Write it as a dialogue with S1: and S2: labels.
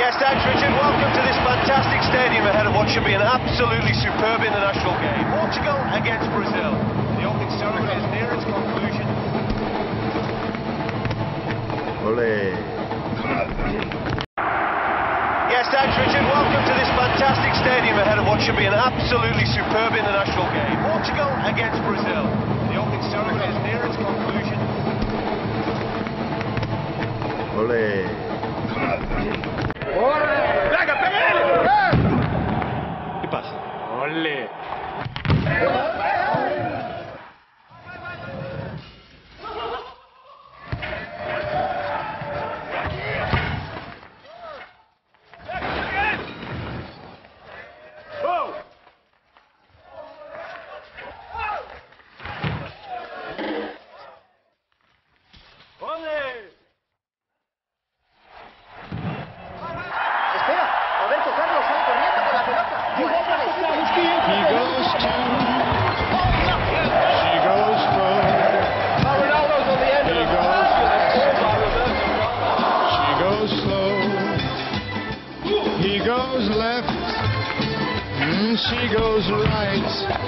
S1: Yes, thanks Richard. Welcome to this fantastic stadium ahead of what should be an absolutely superb international game. Portugal against Brazil. The opening ceremony is near its conclusion.
S2: Ole.
S1: Yes, thanks Richard. Welcome to this fantastic stadium ahead of what should be an absolutely superb international game. Portugal against Brazil. The opening ceremony is near its conclusion.
S2: Ole.
S3: ¡Venga, pégale!
S1: ¿Qué pasa?
S3: ¡Ole!
S4: He goes left, she goes right.